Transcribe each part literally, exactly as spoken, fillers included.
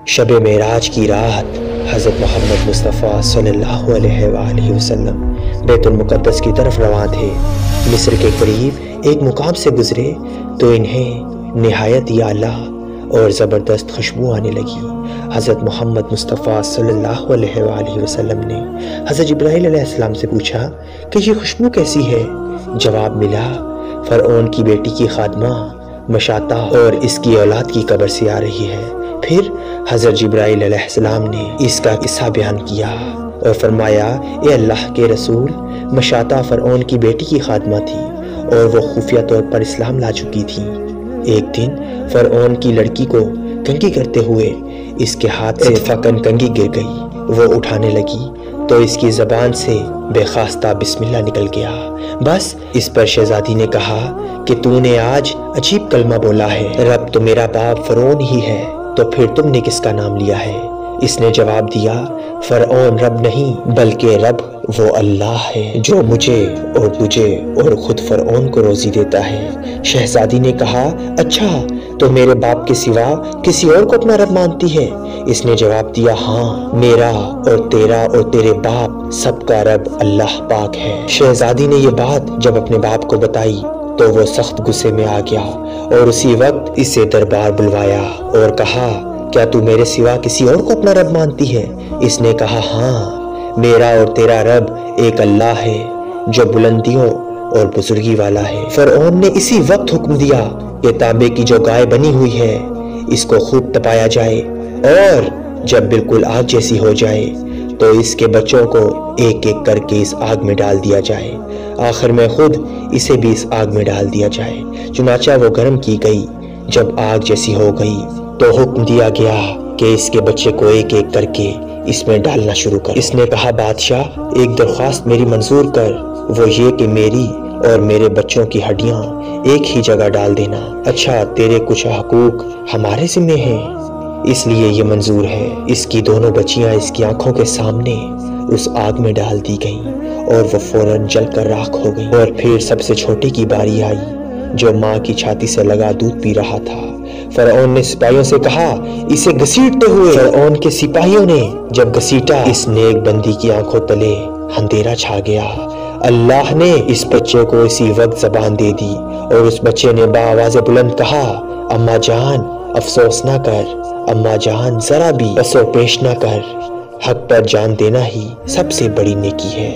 شب معراج کی رات حضرت محمد مصطفیٰ صلی اللہ علیہ وآلہ وسلم بیت المقدس کی طرف رواں تھے۔ مصر کے قریب ایک مقام سے گزرے تو انہیں نہایت ہی اعلیٰ اور زبردست خوشبو آنے لگی۔ حضرت محمد مصطفیٰ صلی اللہ علیہ وآلہ وسلم نے حضرت جبرائیل علیہ السلام سے پوچھا کہ یہ خوشبو کیسی ہے؟ جواب ملا، فرعون کی بیٹی کی خادمہ مشاطہ اور اس کی اولاد کی قبر سے آ رہی ہے۔ پھر حضرت جبرائیل علیہ السلام نے اس کا قصہ بیان کیا اور فرمایا، اے اللہ کے رسول، مشاطہ فرعون کی بیٹی کی خادمہ تھی اور وہ خفیہ طور پر اسلام لا چکی تھی۔ ایک دن فرعون کی لڑکی کو کنگھی کرتے ہوئے اس کے ہاتھ سے فقن کنگھی گر گئی۔ وہ اٹھانے لگی تو اس کی زبان سے بے خواستہ بسم اللہ نکل گیا۔ بس اس پر شہزادی نے کہا کہ تو نے آج عجیب کلمہ بولا ہے، رب تو میرا باپ فرعون ہی ہے، تو پھر تم نے کس کا نام لیا ہے؟ اس نے جواب دیا، فرعون رب نہیں بلکہ رب وہ اللہ ہے جو مجھے اور تجھے اور خود فرعون کو روزی دیتا ہے۔ شہزادی نے کہا، اچھا تو میرے باپ کے سوا کسی اور کو اپنا رب مانتی ہے؟ اس نے جواب دیا، ہاں، میرا اور تیرا اور تیرے باپ سب کا رب اللہ پاک ہے۔ شہزادی نے یہ بات جب اپنے باپ کو بتائی تو وہ سخت غصے میں آ گیا اور اسی وقت اسے دربار بلوایا اور کہا، کیا تو میرے سوا کسی اور کو اپنا رب مانتی ہے؟ اس نے کہا، ہاں، میرا اور تیرا رب ایک اللہ ہے جو بلندیوں اور بزرگی والا ہے۔ فرعون نے اسی وقت حکم دیا کہ تانبے کی جو گائے بنی ہوئی ہے اس کو خوب تپایا جائے اور جب بالکل آگ جیسی ہو جائے تو اس کے بچوں کو ایک ایک کر کے اس آگ میں ڈال دیا جائے، آخر میں خود اسے بھی اس آگ میں ڈال دیا جائے۔ چنانچہ وہ گرم کی گئی۔ جب آگ جیسی ہو گئی تو حکم دیا گیا کہ اس کے بچے کو ایک ایک کر کے اس میں ڈالنا شروع کر۔ اس نے کہا، بادشاہ ایک درخواست میری منظور کر، وہ یہ کہ میری اور میرے بچوں کی ہڈیاں ایک ہی جگہ ڈال دینا۔ اچھا، تیرے کچھ حقوق ہمارے ذمہ ہیں اس لیے یہ منظور ہے۔ اس کی دونوں بچیاں اس کی آنکھوں کے سامنے اس آگ میں ڈال دی گئیں اور وہ فوراً جل کر راکھ ہو گئی۔ اور پھر سب سے چھوٹی کی باری آئی جو ماں کی چھاتی سے لگا دودھ پی رہا تھا۔ فرعون نے سپاہیوں سے کہا، اسے گھسیٹتے ہوئے۔ فرعون کے سپاہیوں نے جب گھسیٹا، اس نیک بندی کی آنکھوں تلے اندھیرا چھا گیا۔ اللہ نے اس بچے کو اسی وقت زبان دے دی اور اس بچے نے بآواز بلند کہا، اماں جان افسوس نہ کر، اماں جان ذرا بھی پسو پیش نہ کر، حق پر جان دینا ہی سب سے بڑی نیکی ہے۔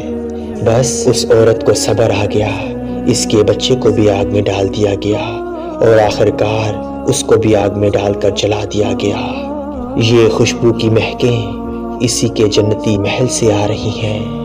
بس اس عورت کو صبر آ گیا، اس کے بچے کو بھی آگ میں ڈال دیا گیا اور آخرکار اس کو بھی آگ میں ڈال کر جلا دیا گیا۔ یہ خوشبو کی مہکیں اسی کے جنتی محل سے آ رہی ہیں۔